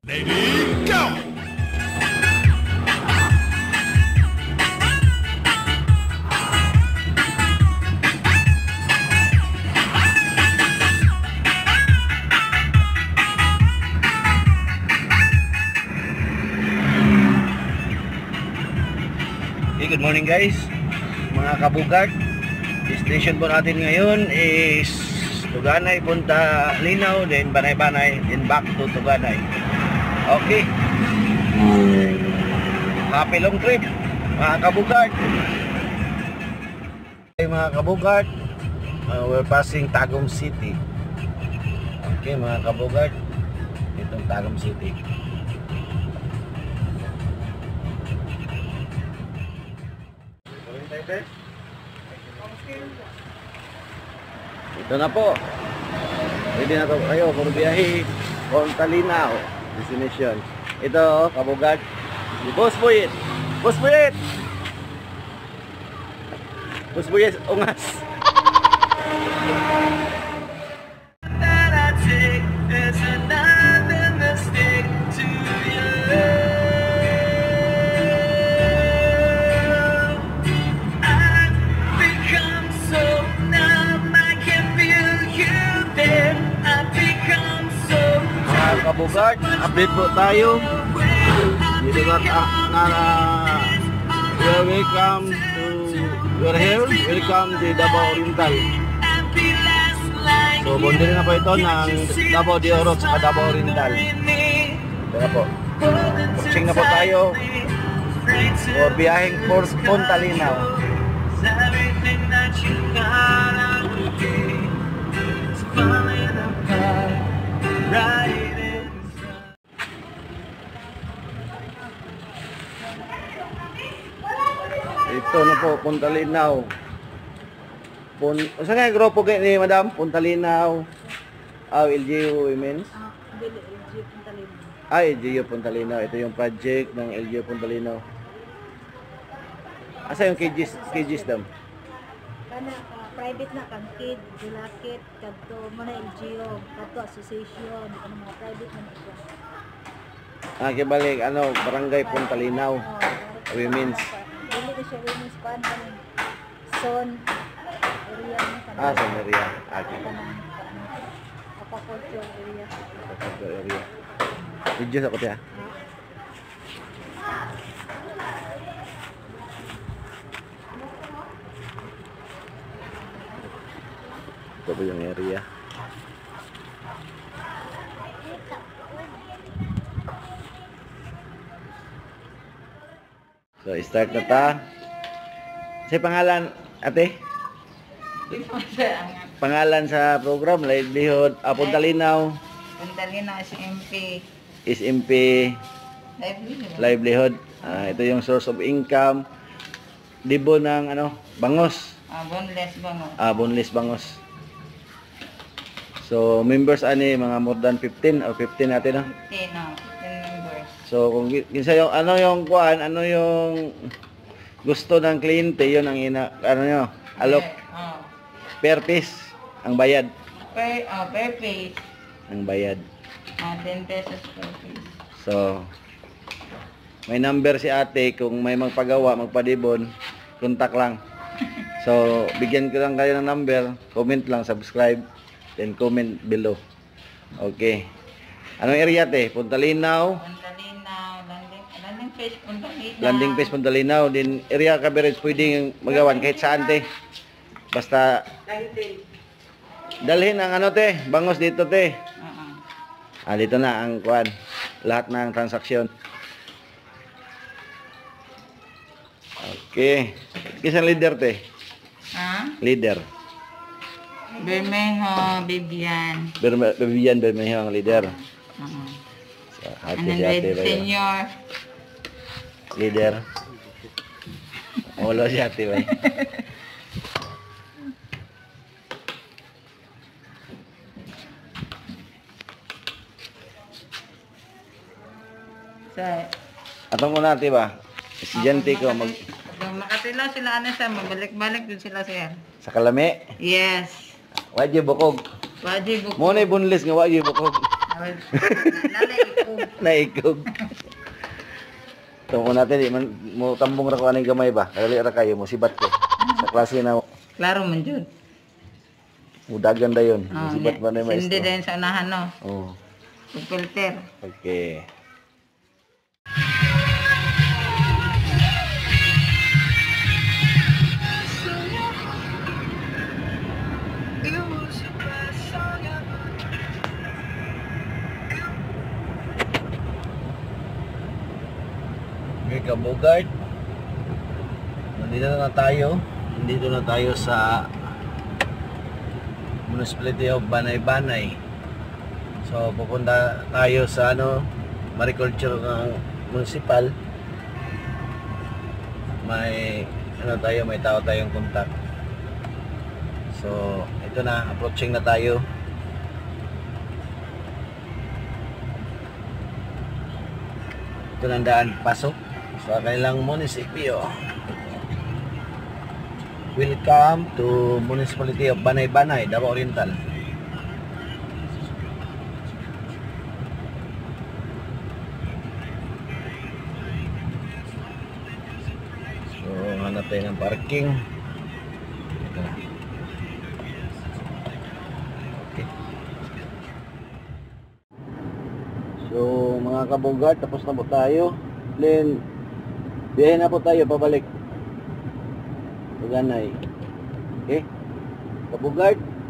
Lady, go! Hey, good morning guys, mga kabugart. Destination po natin ngayon is Tuganay, punta Linaw, then Banay-Banay, then back to Tuganay. Okay, happy long trip mga kabugart. Okay mga kabugart, we're passing Tagum City. Okay mga kabugart, itong Tagum City. Ito na po. Pwede na to kayo kung biyahe Punta Linaw destination. Ito, kabugart. Boss Buyit. Boss Buyit. Boss Buyit, ungas. Bogart, update po tayo. Dito you're welcome to your here. Welcome to Davao Oriental. So, bundin na po ito ng Davao de Oro sa Davao Oriental. Ito na po. Pushing na po tayo for biyaheng Punta Linaw. Ito na po, Punta Linaw. Saan nga grupo ni Madam? Punta Linaw. LGU Women's? LGU Punta Linaw. LGU Punta Linaw. Ito yung project ng LGU Punta Linaw. Asa yung KGs dam? Kana private na kang kid, gulakit, kadto mo na LGU, kadto association, ano mga private man ito. Kibalik, Barangay Punta Linaw. Women's. Dili ko siya women's pan son area ni Son area. Okay. Aquaculture area. Aquaculture area. Video sa kutya. Ito po yung area. So, start na ta. Sa pangalan, ate? Pangalan sa program, Livelihood, Punta Linaw. Punta Linaw, SMP. SMP. Livelihood. Livelihood. Ito yung source of income. Dibo ng Bangus. Boneless Bangus. Boneless Bangus. So, members mga more than 15 or 15 natin, no? 15 members. So, kung kinsa yung yung kuan, yung gusto ng kliyente, yun ang nyo, alok. Per piece ang bayad. Per piece. Ang bayad. 10 pesos per piece. So, may number si ate, kung may magpagawa, magpadibon, kontak lang. So, bigyan ko lang kayo ng number, comment lang, subscribe, then comment below. Okay. Anong area te? Punta Linaw. Punta Linaw, Landing Fish, Punta Linaw. Landing Fish, Punta Linaw. Din area coverage pwedeng magawan kahit saan te. Basta dalhin ang te, Bangus dito te. Dito na ang kuan. Lahat ng transaksyon. Okay. Kisang leader te? Leader. Bermejo, Bibian. Bibian Bermejo ang leader. So, happy si ate ba yun? Senior. Leader. Ulo si ate ba yun? Atong muna ate ba? Estudyante ko makatila sila mabalik-balik din sila sir. Sa Kalami? Yes. Wajib bukog. Wajib bukog. Mo na Boneless nga wajib bukog. Nalaikog. Naikog. Tungkol natin, di man mo tambong ra ko anay gamay ba? Dali ra kayo mo sibat ko. Sa klase na Klaro man jud. mudagan dayon. Oh, Sibat ba na yung hindi maestro? din sa unahan no. Oh. Filter. Okay. Okay, Bogart. Nandito na tayo. Nandito na tayo sa Municipality of Banay-Banay. So pupunta tayo sa mariculture ng municipal. May may tao tayong contact. So ito na, approaching na tayo. Ito na ang daan pasok sa kanilang munisipyo. Welcome to Municipality of Banay-Banay, Davao Oriental. So, hanap tayo ng parking. Ito na. Okay. So, mga kabogart, tapos na po tayo. Then, biyahe na po tayo pabalik. Ganay. Okay? Kabugard.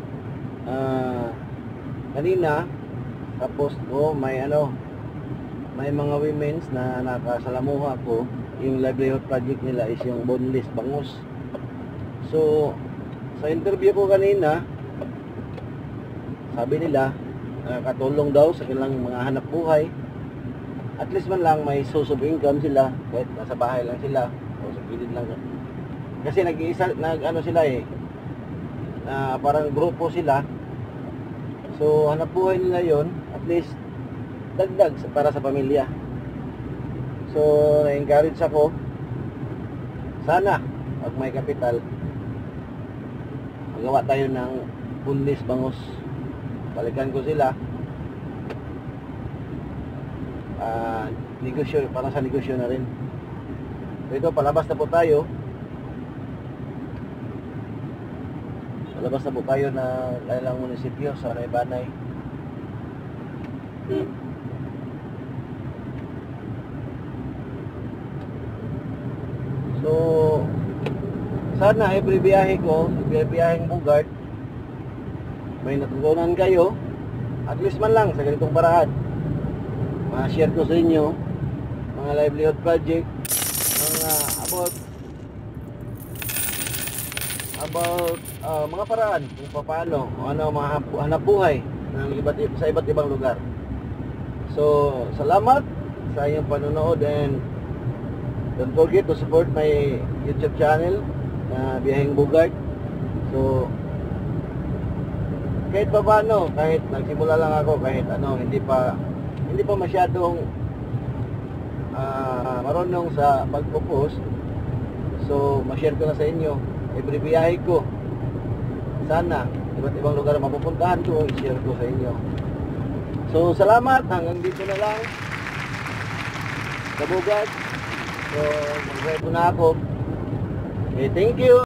Kanina tapos may mga women's na nakasalamuha ko. Yung livelihood project nila is yung Boneless, Bangus. So sa interview ko kanina, sabi nila nakakatulong daw sa kanilang mga hanap buhay. At least man lang may source of income sila kahit nasa bahay lang sila o sa gilid lang. Kasi sila parang grupo sila. So hanap buhay nila yon, at least dagdag para sa pamilya. So na-encourage ako, sana pag may kapital magawa tayo ng Boneless, Bangus. Balikan ko sila, negosyo, para sa negosyo na rin. So ito, palabas na po tayo. Labas na po tayo na kailang munisipyo sa Banay-Banay. So sana every biyahe ko, every biyaheng Bogart, may natutunan kayo, at least man lang sa ganitong paraan. Ma-share ko sa inyo mga livelihood project, mga about mga paraan kung paano mga hanap buhay sa iba't ibang lugar. So salamat sa inyong panonood, and don't forget to support my YouTube channel na Biyaheng Bogart. So kahit paano, kahit nagsimula lang ako, kahit hindi pa masyadong marunong sa pagpo-post, so ma-share ko na sa inyo every biyahe ko. Sana iba't ibang lugar mapupuntahan ko, i-share ko sa inyo. So salamat, hanggang dito na lang sa Bogart. So mag-drive na ako. Okay, thank you.